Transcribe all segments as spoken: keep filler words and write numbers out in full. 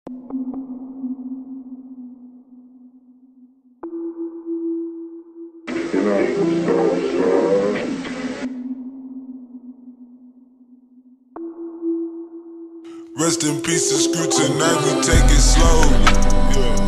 Rest in peace and screw tonight, we take it slowly. Yeah.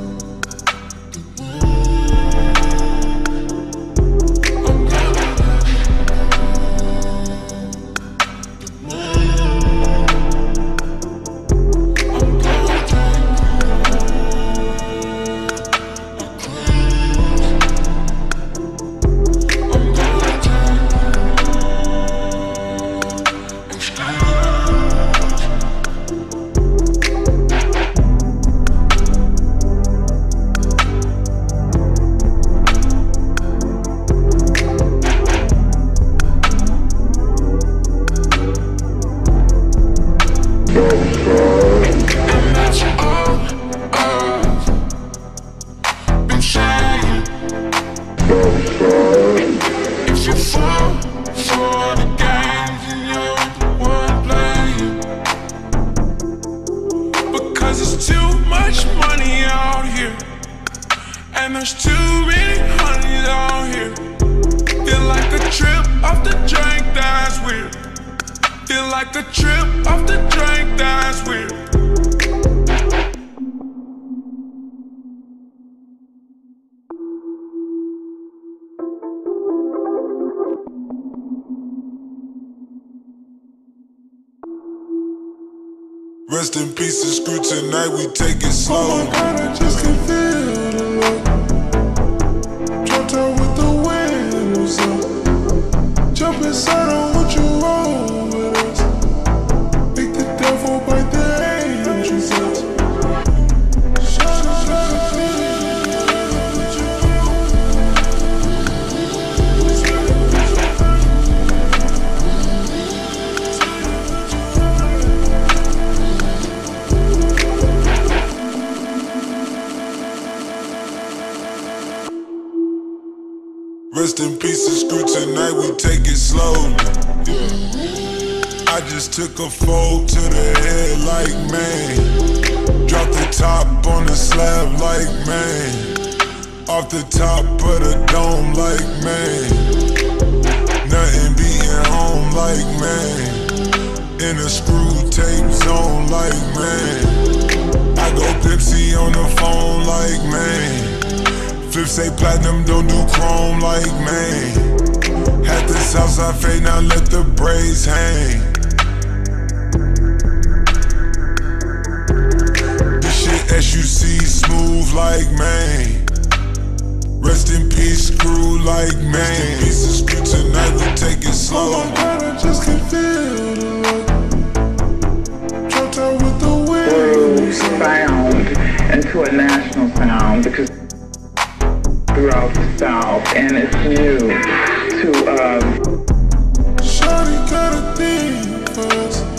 If you fall for the games, then you're the one playing. Because there's too much money out here, and there's too many honeys out here. Feel like a trip off the drink, that's weird. Feel like a trip off the drink, that's weird. Rest in peace and screw tonight, we take it slow. Oh my God, I just can feel the love. Dropped out with the windows up. Jump inside, I want you roll with us. Make the devil bite the angels out. Rest in peace and screw tonight, we take it slowly. Yeah. I just took a fold to the head like man. Drop the top on the slab like man. Off the top of the dome like man. Nothing beating home like man. In a screw tape zone like man. I go Pepsi on the phone like man. Flips say platinum, don't do chrome like man. Had this house I fade, now let the braids hang. This shit S U C smooth like man. Rest in peace, screw like man. Rest in peace and screw tonight, we take it slow. Oh my God, I just can feel the love. Dropped out with the wind. Sound into a national sound because throughout the South, and it's new to um Shawty got a thing for us.